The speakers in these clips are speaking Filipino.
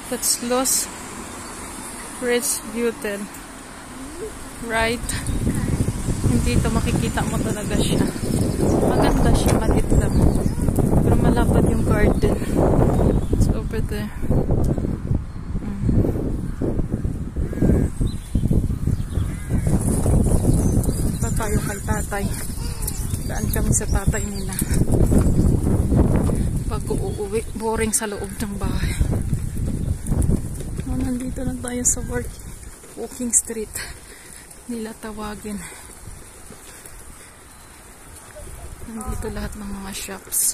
That's Los Resputed. Right? Hindi ito makikita mo talaga siya. Maganda siya, maliit lang. Pero malapad yung garden. It's over there. Punta tayo kay tatay. Daan kami sa tatay nila. Pag uuwi, boring sa loob ng bahay. Nandito na tayo sa walking street nila tawagin. Nandito lahat ng mga shops.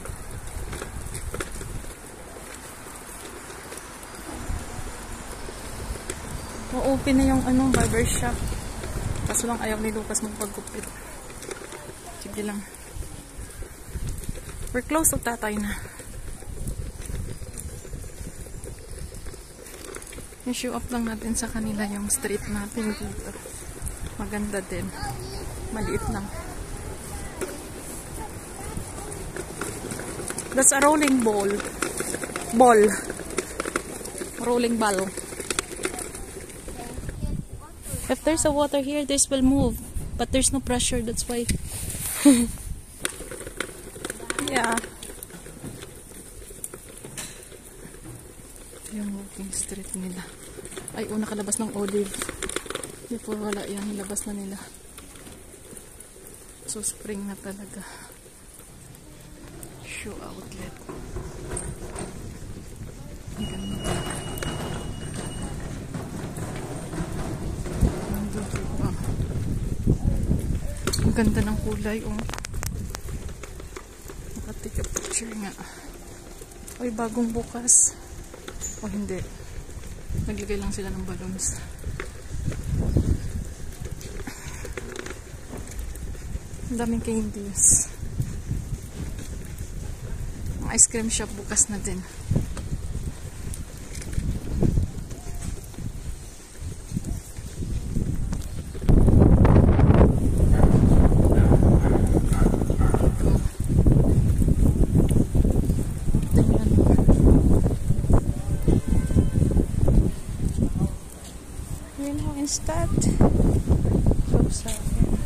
O-open na yung barber shop. Kaso lang ayaw ni Lucas magpagupit. Sige lang. We're close to tatay na. I-show up lang natin sa kanila yung street natin dito. Maganda din. Maliit lang. That's a rolling ball. Rolling ball. If there's a water here, this will move. But there's no pressure, that's why. Yeah. Yung walking street nila. Ay, nakalabas ng olive. Before wala yan, nilabas na nila. So, spring na talaga. Shoe outlet. Ang ganda. Ang ganda ng kulay, oh. Nakatik a picture nga. Ay, bagong bukas. O hindi. Naglagay lang sila ng balloons. Ang daming candies. Ang ice cream shop bukas na din. Instead, so sad.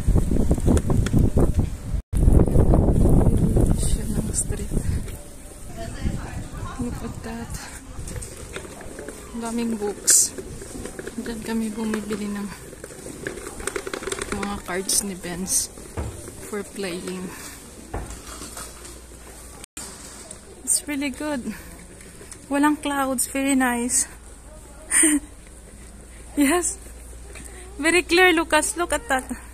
Siya ng street. Look at that. Ang daming books. Diyan kami bumibili ng mga cards ni Benz for playing. It's really good. Walang clouds. Very nice. Yes. Very clear, Lucas. Look at that.